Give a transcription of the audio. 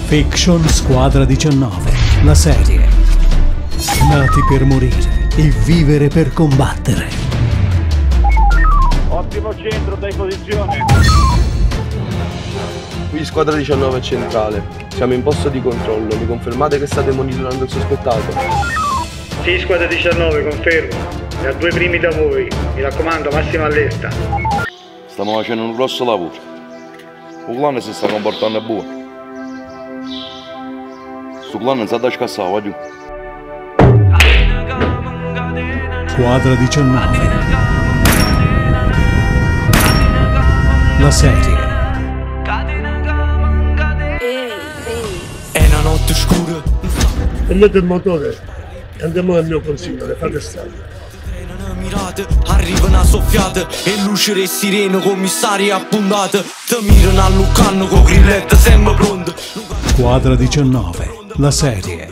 Fiction Squadra 19, la serie. Nati per morire e vivere per combattere. Ottimo centro, dai posizione. Qui Squadra 19 centrale, siamo in posto di controllo, mi confermate che state monitorando il sospettato? Sì, Squadra 19, confermo. Da due primi da voi, mi raccomando, massima allerta. Stiamo facendo un grosso lavoro. Il clan si sta comportando buono. Sto clan non sa da scassare, va giù. Squadra 19, la serie. È una notte scura. Prendete il motore e andiamo nel mio consiglio, le fate stare. Mirate, arriva una soffiata e luce e sirene, commissari appuntate. Ti mirano a Lucanno con grillette sempre pronte. Squadra 19, la serie.